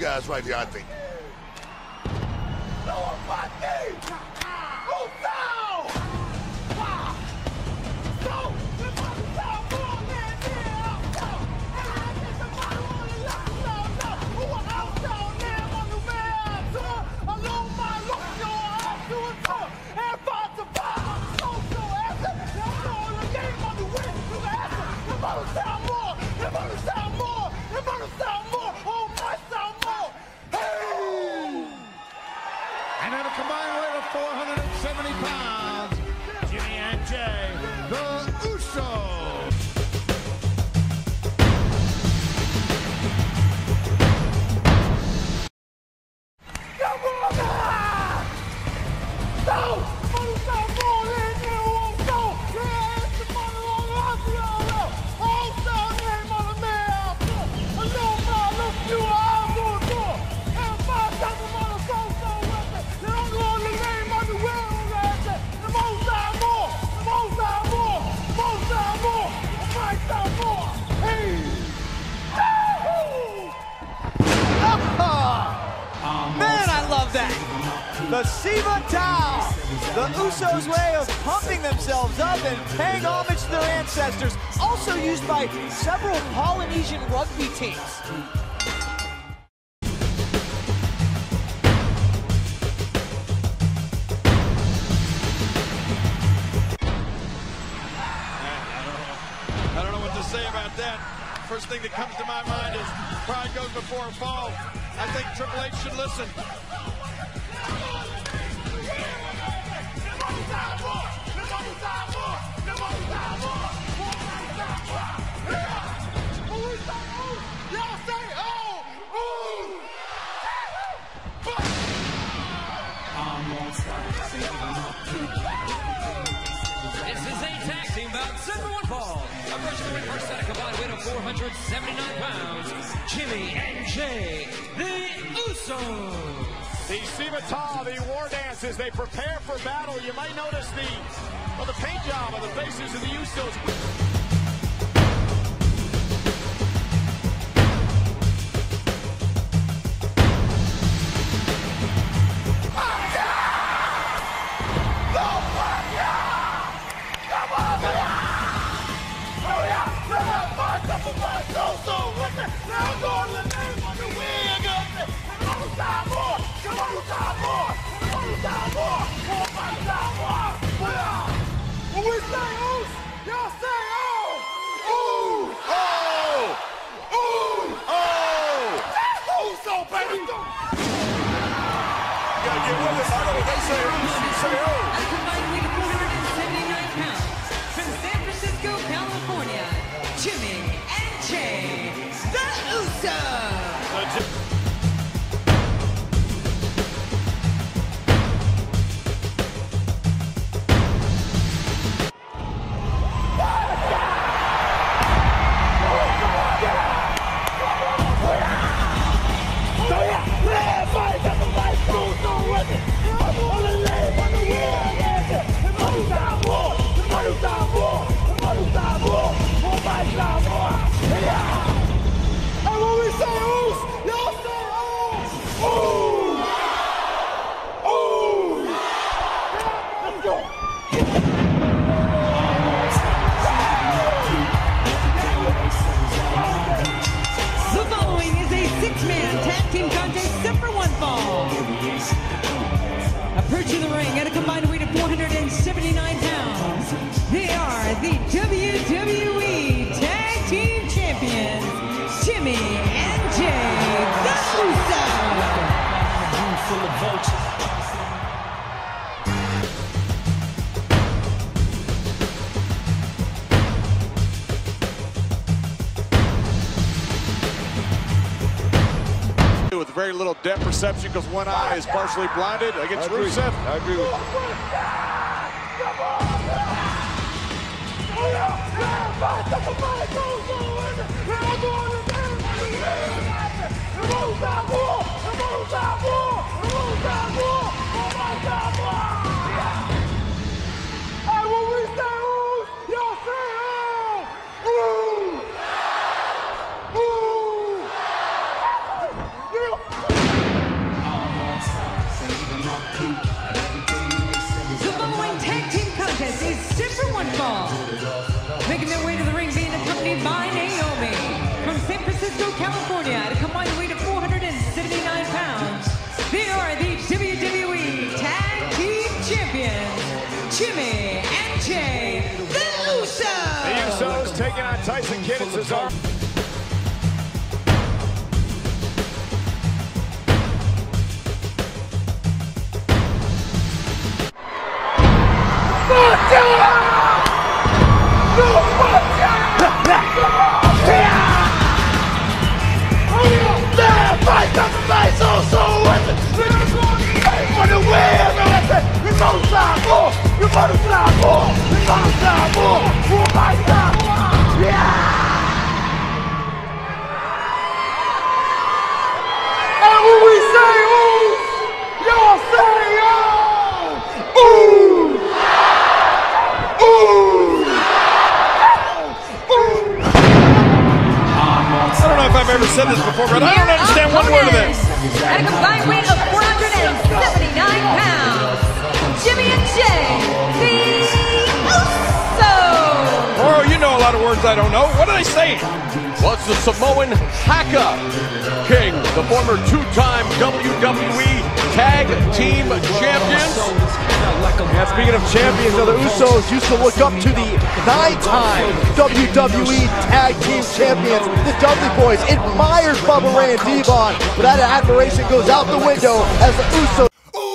guys right here, I think. And at a combined weight of 470 pounds, Jimmy and Jay, the Usos. The Siva Tao, the Usos' way of pumping themselves up and paying homage to their ancestors, also used by several Polynesian rugby teams. I don't know what to say about that. First thing that comes to my mind is pride goes before a fall. I think Triple H should listen. This is a tag team bout, #1 fall. Approaching the ring first at a combined weight of 479 pounds, Jimmy and Jay, the Usos. The Siva Tao, the war dances, they prepare for battle. You might notice the paint job on the faces of the Usos. From San Francisco, California, Jimmy and Jay, the Usos. The following is a six-man tag team contest #1 fall. Approaching the ring at a combined weight of 479 pounds, they are the WWE Tag Team Champions, Jimmy and Jay, the Usos. With very little depth perception because one eye is partially blinded against Rusev. I agree with you. taking on Tyson Kidd and Cesaro. And when we say ooh, y'all say oh! Ooh! Ooh! I don't know if I've ever said this before, but I don't understand one word of this. At a combined weight of 479 pounds, Jimmy and Jay, the Usos. Oh, you know a lot of words I don't know. What are they saying? Well, it's the Samoan Haka King, the former two-time WWE Tag Team Champions. Yeah, speaking of champions, the Usos used to look up to the 9-time WWE Tag Team Champions, the Dudley Boys, admired Bubba Ray and Devon, but that admiration goes out the window as the Usos.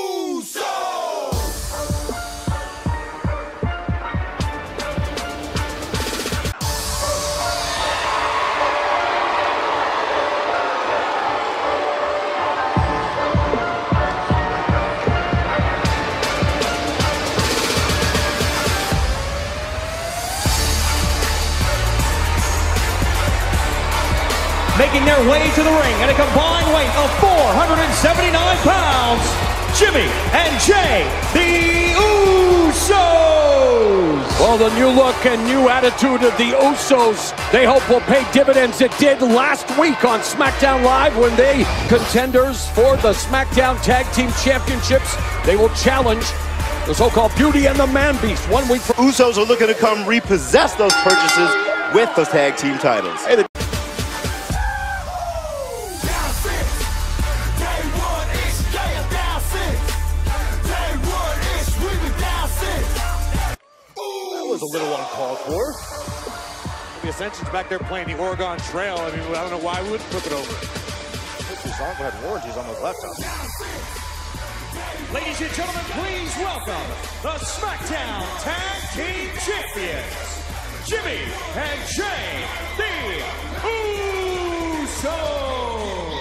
Making their way to the ring at a combined weight of 479 pounds, Jimmy and Jay, the Usos. Well, the new look and new attitude of the Usos, they hope will pay dividends. It did last week on SmackDown Live when they, contenders for the SmackDown Tag Team Championships, they will challenge the so-called Beauty and the Man Beast 1 week from Usos are looking to come repossess those purchases with the tag team titles. Hey, was a little uncalled for. The Ascension's back there playing the Oregon Trail. I mean, I don't know why we wouldn't flip it over. Cesaro had warranties on those left arm. Ladies and gentlemen, please welcome the SmackDown Tag Team Champions, Jimmy and Jay, the Usos.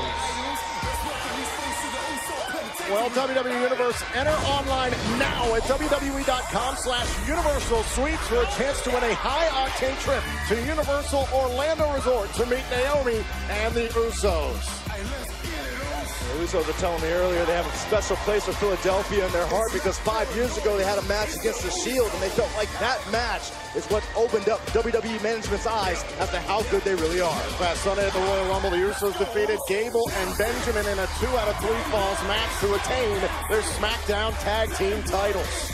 Well, WWE Universe, enter online now at WWE.com/Universal Suites for a chance to win a high-octane trip to Universal Orlando Resort to meet Naomi and the Usos. The Usos were telling me earlier they have a special place for Philadelphia in their heart because 5 years ago they had a match against the Shield and they felt like that match is what opened up WWE management's eyes as to how good they really are. Last Sunday at the Royal Rumble, the Usos defeated Gable and Benjamin in a 2 out of 3 falls match to retain their SmackDown Tag Team titles.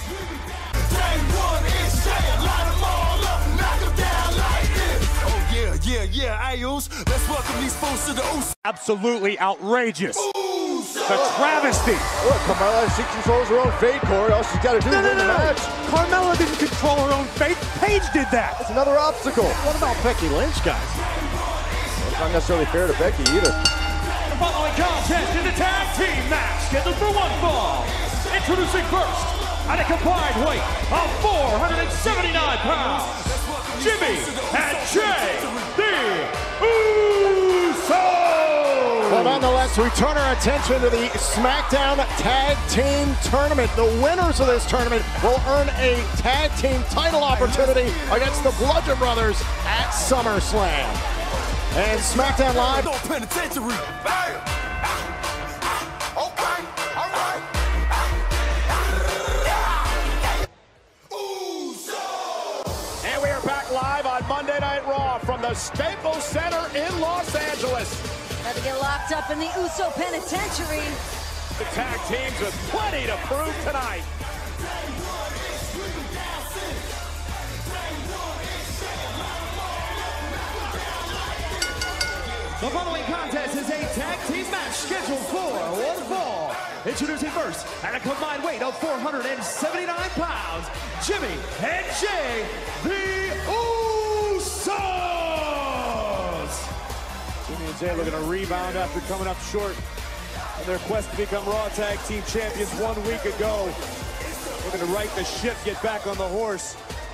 Yeah, Ayos. Let's welcome these folks to the Usos. Absolutely outrageous. The travesty. Look, Carmella, she controls her own fate, Corey. All she's got to do is win the match. Carmella didn't control her own fate. Paige did that. It's another obstacle. What about Becky Lynch, guys? It's not necessarily fair to Becky either. The following contest is a tag team match scheduled for one fall. Introducing first, at a combined weight of 479 pounds, Jimmy and Jay, the Usos. Well, nonetheless, we turn our attention to the SmackDown Tag Team Tournament. The winners of this tournament will earn a tag team title opportunity against the Bludgeon Brothers at SummerSlam. And SmackDown Live. Uso Penitentiary. Okay, all right. And we are back live on Monday Night Raw from the Staples Center in Los Angeles. Had to get locked up in the Uso Penitentiary. The tag teams with plenty to prove tonight. The following contest is a tag team match scheduled for one fall. Introducing first, at a combined weight of 479 pounds, Jimmy and Jay, the Usos. and Jay looking to rebound after coming up short in their quest to become Raw Tag Team Champions 1 week ago. Looking to right the ship, get back on the horse.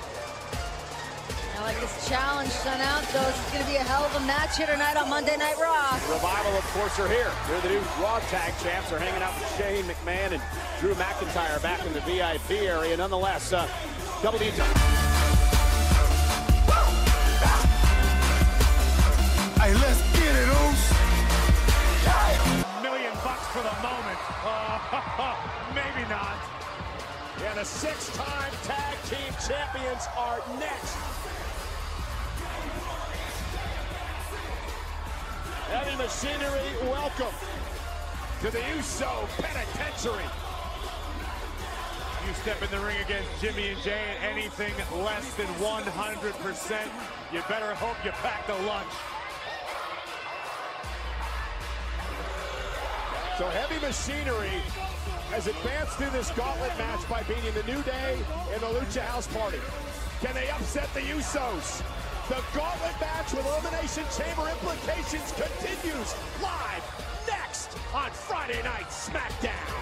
I like this challenge sent out, though. This is going to be a hell of a match here tonight on Monday Night Raw. Revival, of course, are here. They're the new Raw Tag Champs. They're hanging out with Shane McMahon and Drew McIntyre back in the VIP area. Nonetheless, WWE. Hey, let's get it, Usos. $1 million for the moment. Maybe not. And the 6-time Tag Team Champions are next. Heavy Machinery, welcome to the Uso Penitentiary. You step in the ring against Jimmy and Jay at anything less than 100%, you better hope you pack the lunch. So Heavy Machinery has advanced through this gauntlet match by beating the New Day and the Lucha House Party. Can they upset the Usos? The gauntlet match with Elimination Chamber implications continues live next on Friday Night SmackDown.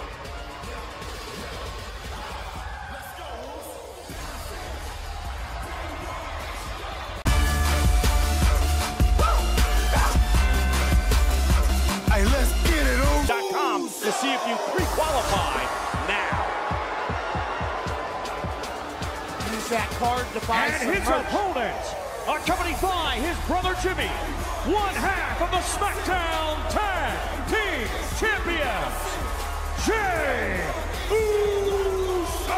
Hey, let's get it, .com to see if you pre-qualify now. Use that card to buy And some his merch. opponent, accompanied by his brother Jimmy, one half of the SmackDown Tag Team Champions, Jay Uso!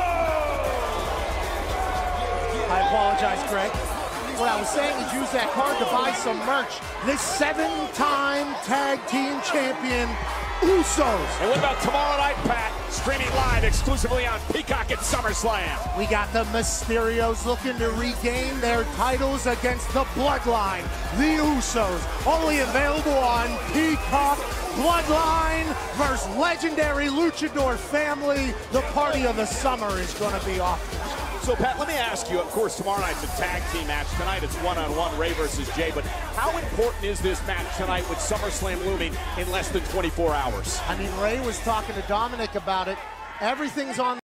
I apologize, Greg. What I was saying is use that card to buy some merch. This 7-time tag team champion, Usos. And what about tomorrow night, Pat? Streaming live exclusively on Peacock at SummerSlam. We got the Mysterios looking to regain their titles against the Bloodline, the Usos. Only available on Peacock. Bloodline versus legendary Luchador family. The party of the summer is going to be off. So, Pat, let me ask you, of course, tomorrow night's a tag team match. Tonight it's one-on-one, Ray versus Jay. But how important is this match tonight with SummerSlam looming in less than 24 hours? I mean, Ray was talking to Dominic about it. Everything's on